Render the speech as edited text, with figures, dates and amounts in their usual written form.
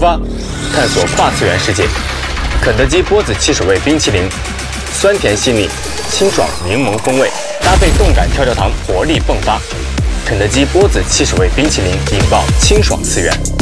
发，探索跨次元世界。肯德基波子汽水味冰淇淋，酸甜细腻，清爽柠檬风味，搭配动感跳跳糖，活力迸发。肯德基波子汽水味冰淇淋引爆清爽次元。